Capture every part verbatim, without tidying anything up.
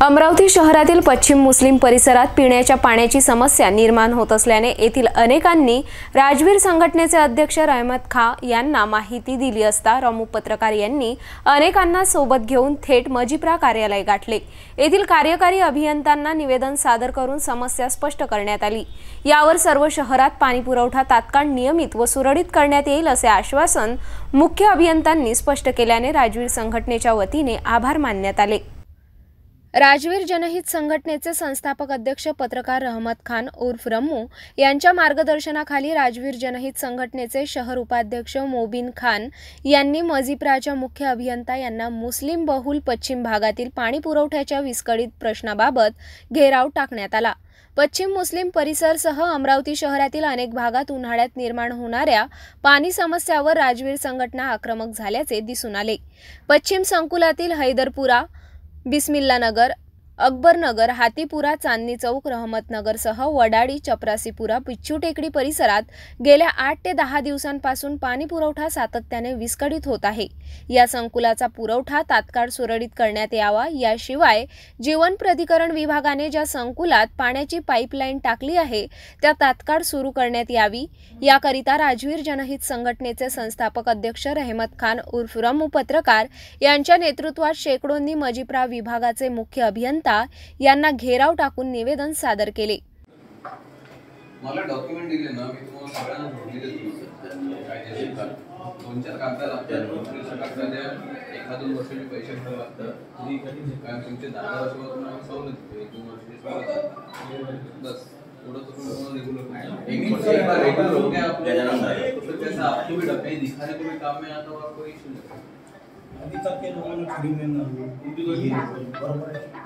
अमरावती शहरातील पश्चिम मुस्लिम परिसरात पिण्याच्या पाण्याची समस्या निर्माण होत असल्याने येथील अनेकांनी राजवीर संघटनेचे अध्यक्ष रहमत खान यांना माहिती दिली असता रमू पत्रकार यांनी अनेकांना सोबत घेऊन थेट मजिप्रा कार्यालय गाठले। येथील कार्यकारी अभियंत्यांना निवेदन सादर करून समस्या स्पष्ट करण्यात आली। यावर सर्व शहरात पाणी पुरवठा तात्काळ नियमित व सुरळीत करण्यात येईल असे आश्वासन मुख्य अभियंत्यांनी स्पष्ट केल्याने राजवीर संघटनेच्या वतीने आभार मानण्यात आले। राजवीर जनहित संघटनेचे संस्थापक अध्यक्ष पत्रकार रहमत खान उर्फ रम्मू यांच्या मार्गदर्शनाखाली राजवीर जनहित संघटनेचे शहर उपाध्यक्ष मोबिन खान यांनी मजिप्राच्या मुख्य अभियंता यांना मुस्लिम बहुल पश्चिम भागातील पाणी पुरवठ्याच्या विस्कळीत प्रश्नाबाबत घेराव टाकण्यात आला। पश्चिम मुस्लिम परिसरसह अमरावती शहरातील अनेक भागात उन्हाळ्यात निर्माण होणाऱ्या पाणी समस्यावर राजवीर संघटना आक्रमक झाल्याचे दिसून आले। पश्चिम संकुलातील हैदरपुरा, बिस्मिल्ला नगर, अकबर नगर, हातीपुरा, चांदनी चौक, रहमत नगरसह वडाडी, चपरासीपुरा, पिच्चू टेकडी परिसरात गेल्या आठ ते दहा दिवसांपासून पाणी पुरवठा सातत्याने विस्कळीत होत आहे। या संकुलाचा पुरवठा तात्काळ सुरळीत करण्यात यावा। याशिवाय जीवन प्राधिकरण विभागाने ज्या संकुलात पाण्याची पाईपलाईन टाकली आहे त्या तात्काळ सुरू करण्यात यावी। याकरिता राजवीर जनहित संघटनेचे संस्थापक अध्यक्ष रहमत खान उर्फ रमू पत्रकार यांच्या नेतृत्वात शेकडोंनी मजिप्रा विभागाचे मुख्य अभियंता यांना घेराव टाकून निवेदन सादर केले। मला डॉक्युमेंट दिले ना, मी तुम्हाला सगळ्यांना जोडले दिले कायदेशीर का दोन चार कागद लागतात, नोटरीचं कागद द्या, एखाद दोन वर्षाचे पैसे भरावे लागतात। कारण तुमचे दहा वर्षावर तुम्हाला सवलत एक दोन वर्षाची बस थोड़ा तो तुम्हाला रेगुलर एक वर्ष एक बार रेगुलर हो गया आपको, तो कैसा आपको भी डब्बे दिखाने को भी काम में आता हो, आपको इशू नहीं। अभी तक के लोगों ने फ्री में ना उनकी कोई बराबर है।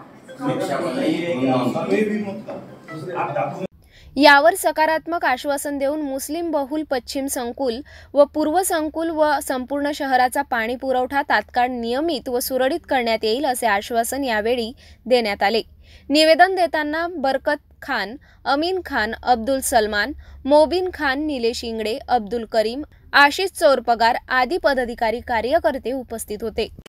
यावर सकारात्मक आश्वासन देऊन मुस्लिम बहुल पश्चिम संकुल व पूर्व संकुल व संपूर्ण शहराचा पाणी पुरवठा तात्काळ नियमित व सुरळीत करण्यात येईल असे आश्वासन यावेळी देण्यात आले। निवेदन देताना बरकत खान, अमीन खान, अब्दुल सलमान, मोबिन खान, निलेश इंगडे, अब्दुल करीम, आशिष चोरपगार आदी पदाधिकारी कार्यकर्ते उपस्थित होते।